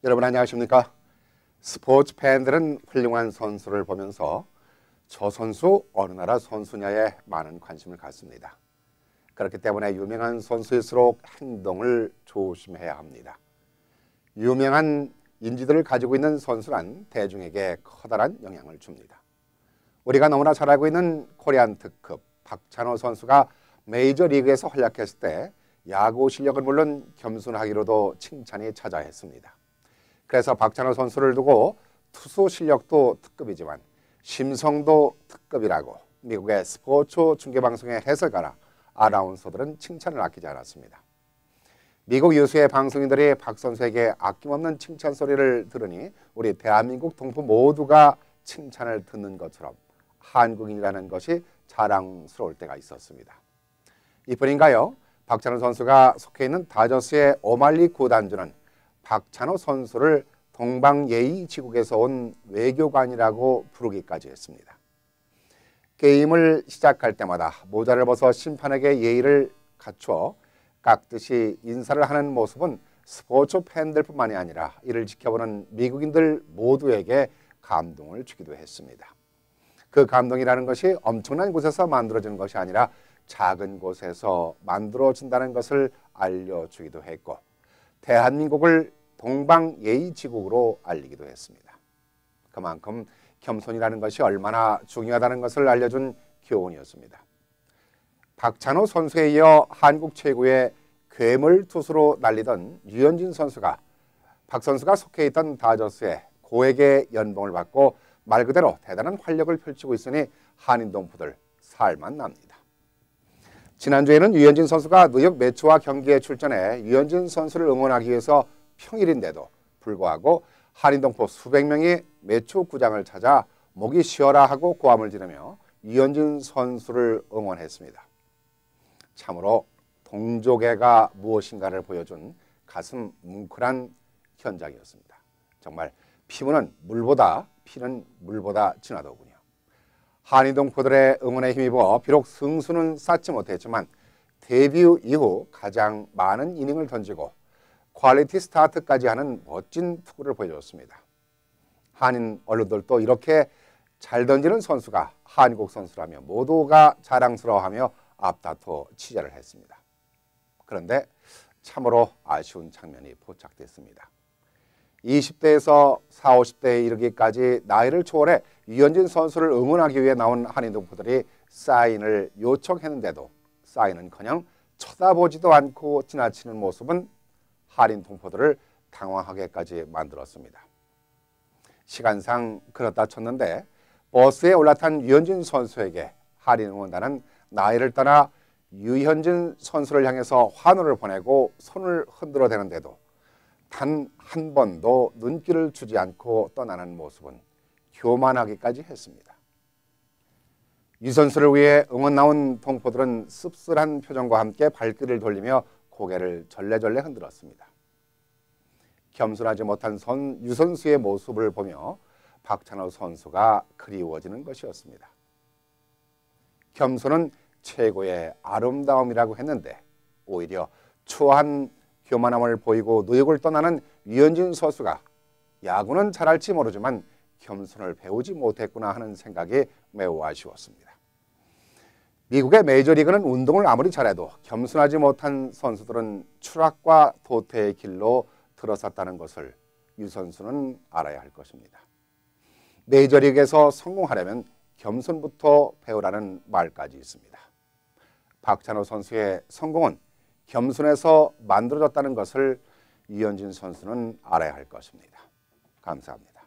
여러분 안녕하십니까? 스포츠 팬들은 훌륭한 선수를 보면서 저 선수 어느 나라 선수냐에 많은 관심을 갖습니다. 그렇기 때문에 유명한 선수일수록 행동을 조심해야 합니다. 유명한 인지도를 가지고 있는 선수란 대중에게 커다란 영향을 줍니다. 우리가 너무나 잘 알고 있는 코리안 특급 박찬호 선수가 메이저리그에서 활약했을 때 야구 실력은 물론 겸손하기로도 칭찬이 자자했습니다. 그래서 박찬호 선수를 두고 투수 실력도 특급이지만 심성도 특급이라고 미국의 스포츠 중계방송의 해설가나 아나운서들은 칭찬을 아끼지 않았습니다. 미국 유수의 방송인들이 박 선수에게 아낌없는 칭찬 소리를 들으니 우리 대한민국 동포 모두가 칭찬을 듣는 것처럼 한국인이라는 것이 자랑스러울 때가 있었습니다. 이뿐인가요? 박찬호 선수가 속해 있는 다저스의 오말리 구단주는 박찬호 선수를 동방예의지국에서 온 외교관이라고 부르기까지 했습니다. 게임을 시작할 때마다 모자를 벗어 심판에게 예의를 갖추어 깍듯이 인사를 하는 모습은 스포츠 팬들뿐만이 아니라 이를 지켜보는 미국인들 모두에게 감동을 주기도 했습니다. 그 감동이라는 것이 엄청난 곳에서 만들어지는 것이 아니라 작은 곳에서 만들어진다는 것을 알려주기도 했고 대한민국을 동방예의지국으로 알리기도 했습니다. 그만큼 겸손이라는 것이 얼마나 중요하다는 것을 알려준 교훈이었습니다. 박찬호 선수에 이어 한국 최고의 괴물 투수로 날리던 류현진 선수가 박 선수가 속해 있던 다저스에 고액의 연봉을 받고 말 그대로 대단한 활력을 펼치고 있으니 한인 동포들 살만 납니다. 지난주에는 류현진 선수가 뉴욕 매츠와 경기에 출전해 류현진 선수를 응원하기 위해서 평일인데도 불구하고 한인 동포 수백 명이 매츠 구장을 찾아 목이 쉬어라 하고 고함을 지르며 류현진 선수를 응원했습니다. 참으로 동족애가 무엇인가를 보여준 가슴 뭉클한 현장이었습니다. 정말 피는 물보다 진하더군요. 한인 동포들의 응원에 힘입어 비록 승수는 쌓지 못했지만 데뷔 이후 가장 많은 이닝을 던지고 퀄리티 스타트까지 하는 멋진 투구를 보여줬습니다. 한인 언론들도 이렇게 잘 던지는 선수가 한국 선수라며 모두가 자랑스러워하며 앞다퉈 취재를 했습니다. 그런데 참으로 아쉬운 장면이 포착됐습니다. 20대에서 40, 50대에 이르기까지 나이를 초월해 류현진 선수를 응원하기 위해 나온 한인 동포들이 사인을 요청했는데도 사인은커녕 쳐다보지도 않고 지나치는 모습은 한인 동포들을 당황하게까지 만들었습니다. 시간상 그렇다 쳤는데 버스에 올라탄 류현진 선수에게 한인 응원단은 나이를 떠나 류현진 선수를 향해서 환호를 보내고 손을 흔들어 대는데도 단 한 번도 눈길을 주지 않고 떠나는 모습은 교만하기까지 했습니다. 유 선수를 위해 응원 나온 동포들은 씁쓸한 표정과 함께 발길을 돌리며 고개를 절레절레 흔들었습니다. 겸손하지 못한 유 선수의 모습을 보며 박찬호 선수가 그리워지는 것이었습니다. 겸손은 최고의 아름다움이라고 했는데 오히려 추한 교만함을 보이고 뉴욕을 떠나는 류현진 선수가 야구는 잘할지 모르지만 겸손을 배우지 못했구나 하는 생각이 매우 아쉬웠습니다. 미국의 메이저리그는 운동을 아무리 잘해도 겸손하지 못한 선수들은 추락과 도태의 길로 들어섰다는 것을 유 선수는 알아야 할 것입니다. 메이저리그에서 성공하려면 겸손부터 배우라는 말까지 있습니다. 박찬호 선수의 성공은 겸손에서 만들어졌다는 것을 류현진 선수는 알아야 할 것입니다. 감사합니다.